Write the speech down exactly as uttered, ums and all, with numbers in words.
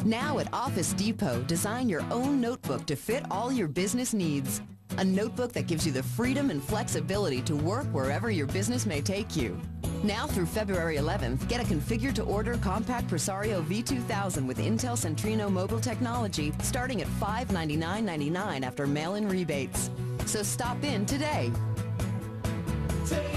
Now at Office Depot, design your own notebook to fit all your business needs. A notebook that gives you the freedom and flexibility to work wherever your business may take you. Now through February eleventh, get a configure-to-order compact Presario V two thousand with Intel Centrino mobile technology starting at five hundred ninety-nine ninety-nine after mail-in rebates. So stop in today. Take